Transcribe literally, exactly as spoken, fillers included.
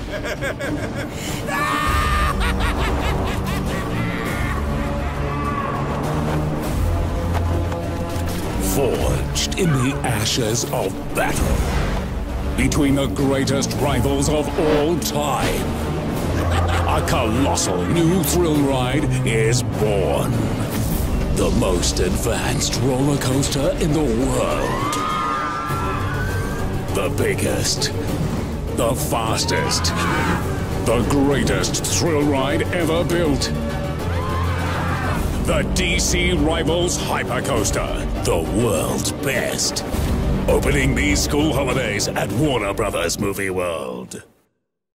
Forged in the ashes of battle, between the greatest rivals of all time, a colossal new thrill ride is born. The most advanced roller coaster in the world. The biggest, the fastest, the greatest thrill ride ever built. The D C Rivals Hypercoaster, the world's best. Opening these school holidays at Warner Brothers Movie World.